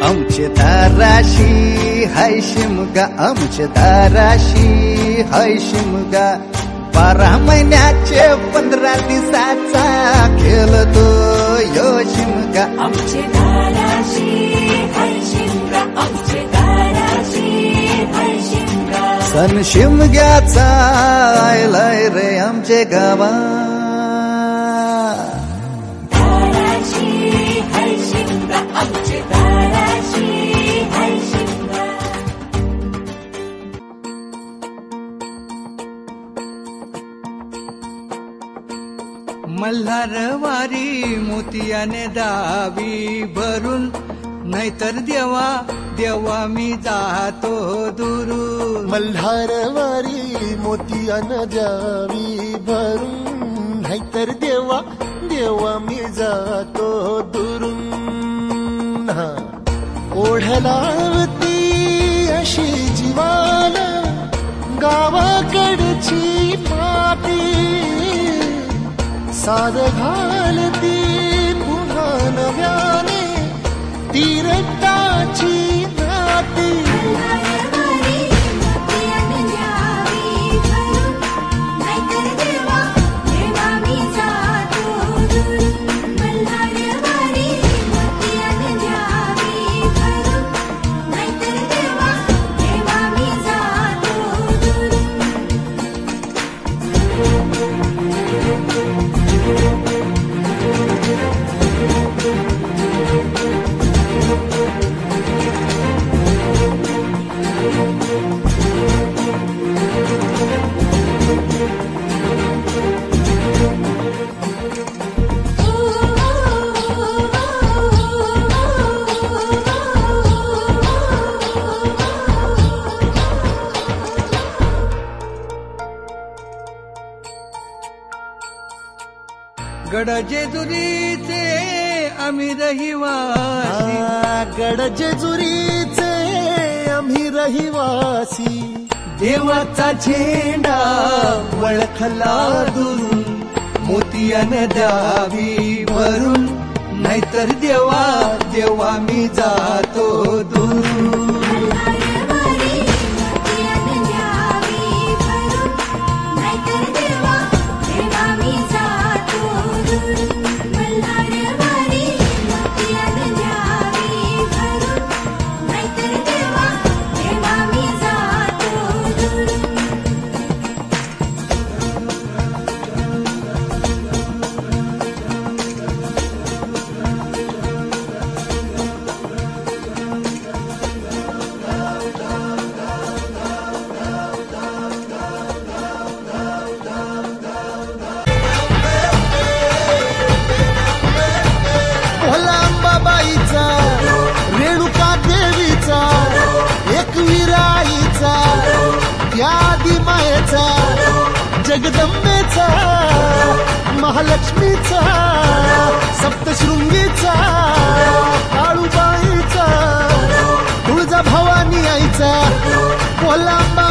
आमचे दाराशी हाय शिमगा, आमचे दाराशी हाय शिमगा, 12 महिन्याचे 15 दिवसाचा खेळतो यो शिमगा. आमचे दाराशी हाय शिमगा, आमचे दाराशी हाय शिमगा. सण शिमग्याचा आयलाय रे आमचे गावा. दाराशी हाय शिमगा, आमचे दाराशी हाय शिमगा. मल्हारवारी मोतियाने दावी भरून, नाहीतर देवा देवा मी जातो दुरून. मल्हारवारी मोतियाने द्यावी भरून, नाहीतर देवा देवा मी जातो दुरून. ओढलावती अशी जीवाला गावाकडची माती, साद घालती पुन्हा नव्याने तीरटाची नाती. गड जेजुरीचे आम्ही रहिवासी, गड जेजुरीचे आम्ही रहिवासी. देवाचा झेंडा वळखला दुरून, मोतियाने द्यावी भरून, नाहीतर देवा देवा मी जातो दुरून. रेणुका देवीचा, एकविराईचा, त्या आदिमायेचा, जगदंबेचा, महालक्ष्मीचा, सप्तशृंगीचा, काळूबाईचा, तुळजाभवानी आईचा, कोल्हांबा